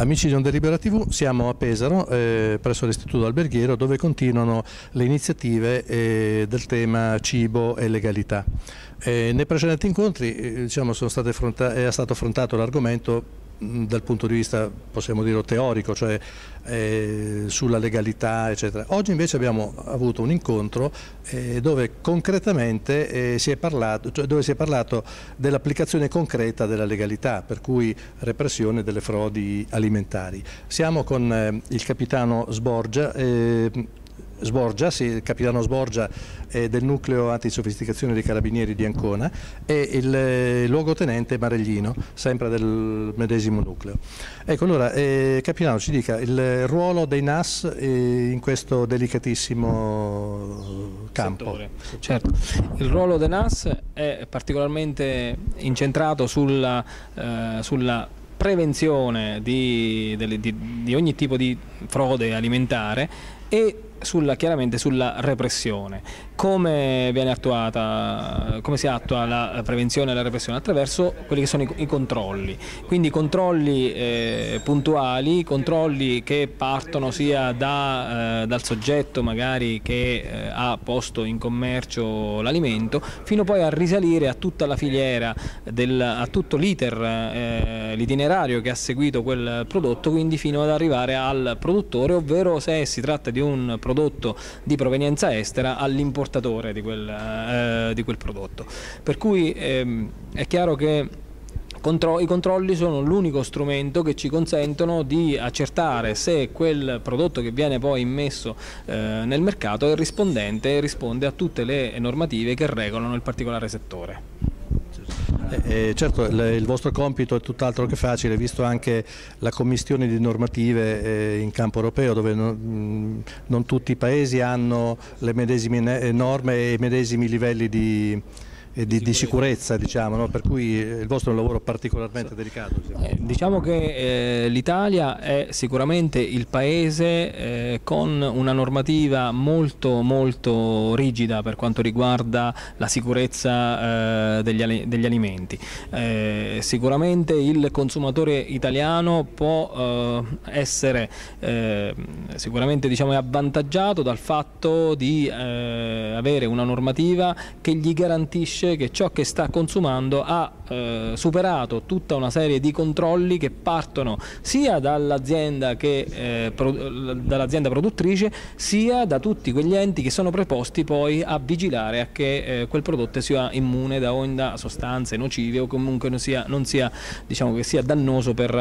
Amici di Ondelibera TV, siamo a Pesaro, presso l'Istituto Alberghiero, dove continuano le iniziative del tema cibo e legalità. Nei precedenti incontri diciamo, è stato affrontato l'argomento dal punto di vista, possiamo dire, teorico, cioè sulla legalità, eccetera. Oggi invece abbiamo avuto un incontro dove concretamente si è parlato dell'applicazione concreta della legalità, per cui repressione delle frodi alimentari. Siamo con il capitano Sborgia, il capitano Sborgia del nucleo antisofisticazione dei carabinieri di Ancona, e il luogotenente Mareglino, sempre del medesimo nucleo. Ecco, allora, capitano, ci dica il ruolo dei NAS in questo delicatissimo campo. Certo, il ruolo dei NAS è particolarmente incentrato sulla prevenzione di ogni tipo di frode alimentare e chiaramente sulla repressione. Come si attua la prevenzione e la repressione? Attraverso quelli che sono i controlli, quindi controlli puntuali, controlli che partono sia dal soggetto magari che ha posto in commercio l'alimento, fino poi a risalire a tutta la filiera, a tutto l'itinerario che ha seguito quel prodotto, quindi fino ad arrivare al produttore, ovvero, se si tratta di un prodotto di provenienza estera, all'importatore di quel prodotto. Per cui è chiaro che i controlli sono l'unico strumento che ci consentono di accertare se quel prodotto che viene poi immesso nel mercato è rispondente e risponde a tutte le normative che regolano il particolare settore. Certo, il vostro compito è tutt'altro che facile, visto anche la commistione di normative in campo europeo, dove non tutti i paesi hanno le medesime norme e i medesimi livelli di sicurezza, diciamo, no? Per cui il vostro è un lavoro particolarmente delicato. Diciamo che l'Italia è sicuramente il paese con una normativa molto molto rigida per quanto riguarda la sicurezza degli alimenti. Sicuramente il consumatore italiano può essere sicuramente, diciamo, avvantaggiato dal fatto di avere una normativa che gli garantisce che ciò che sta consumando ha superato tutta una serie di controlli che partono sia dall'azienda produttrice, sia da tutti quegli enti che sono preposti poi a vigilare a che quel prodotto sia immune da sostanze nocive o comunque non sia diciamo, che sia dannoso per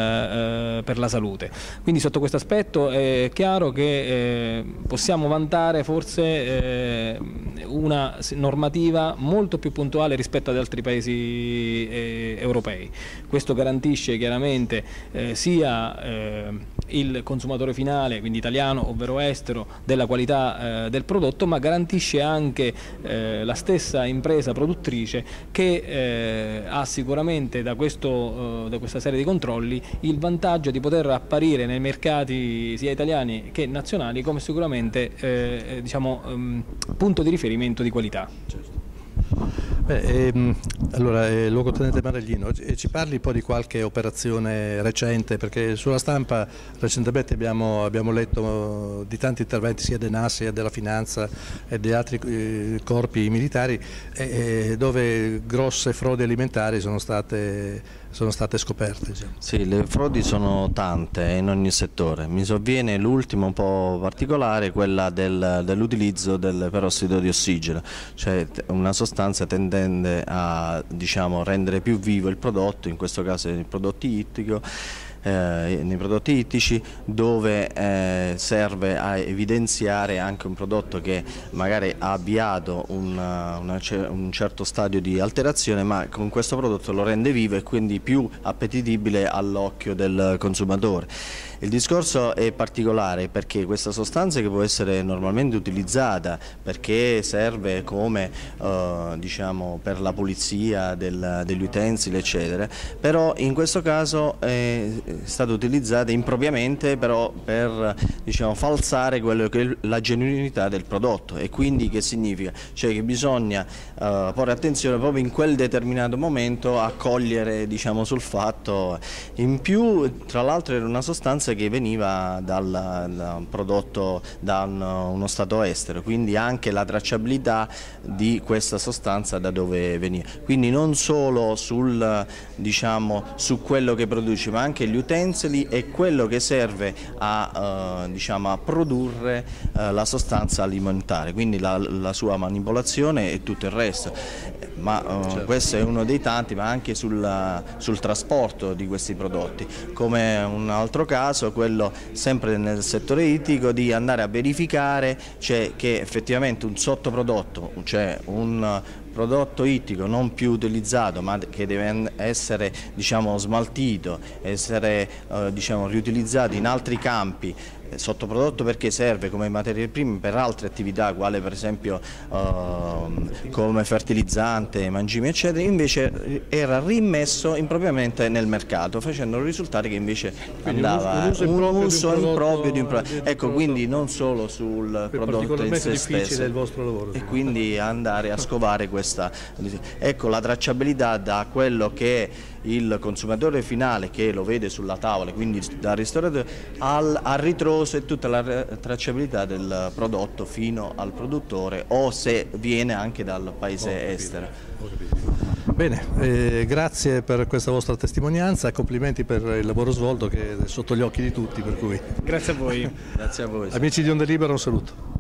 la salute. Quindi sotto questo aspetto è chiaro che possiamo vantare forse una normativa molto più puntuale rispetto ad altri paesi europei. Questo garantisce chiaramente sia il consumatore finale, quindi italiano ovvero estero, della qualità del prodotto, ma garantisce anche la stessa impresa produttrice che ha sicuramente da questa serie di controlli il vantaggio di poter apparire nei mercati sia italiani che nazionali come sicuramente diciamo, punto di riferimento di qualità. Certo. Allora, luogotenente Mareglino, ci parli un po' di qualche operazione recente, perché sulla stampa recentemente abbiamo letto di tanti interventi sia del NAS sia della Finanza e di altri corpi militari dove grosse frodi alimentari sono state scoperte. Diciamo. Sì, le frodi sono tante in ogni settore. Mi sovviene l'ultima un po' particolare, quella dell'utilizzo del perossido di ossigeno, cioè una sostanza tendente a, diciamo, rendere più vivo il prodotto, in questo caso nei prodotti ittici, dove serve a evidenziare anche un prodotto che magari ha avviato un certo stadio di alterazione, ma con questo prodotto lo rende vivo e quindi più appetibile all'occhio del consumatore. Il discorso è particolare perché questa sostanza, che può essere normalmente utilizzata perché serve come diciamo, per la pulizia degli utensili eccetera, però in questo caso state utilizzate impropriamente però per, diciamo, falsare quello che è la genuinità del prodotto. E quindi che significa? Cioè che bisogna porre attenzione proprio in quel determinato momento a cogliere, diciamo, sul fatto. In più, tra l'altro, era una sostanza che veniva da un prodotto da uno stato estero, quindi anche la tracciabilità di questa sostanza da dove veniva. Quindi non solo diciamo, su quello che produce, ma anche gli utensili e quello che serve a, diciamo, a produrre la sostanza alimentare, quindi la sua manipolazione e tutto il resto. Ma certo, questo è uno dei tanti, ma anche sul trasporto di questi prodotti, come un altro caso, quello sempre nel settore ittico, di andare a verificare che effettivamente un sottoprodotto, cioè un prodotto ittico non più utilizzato ma che deve essere, diciamo, smaltito, essere diciamo, riutilizzato in altri campi, sottoprodotto perché serve come materie prime per altre attività, quale per esempio come fertilizzante, mangimi eccetera, invece era rimesso impropriamente nel mercato, facendo risultare che invece andava un uso improprio di un prodotto. Ecco, quindi non solo sul prodotto in sé stesso, il vostro lavoro, e quindi andare a scovare questa, ecco, la tracciabilità da quello che è il consumatore finale, che lo vede sulla tavola, quindi dal ristoratore al ritroso, e tutta la tracciabilità del prodotto fino al produttore, o se viene anche dal paese estero. Bene, grazie per questa vostra testimonianza, complimenti per il lavoro svolto che è sotto gli occhi di tutti, per cui. Grazie a voi. Grazie a voi. Amici di Onde Libere, un saluto.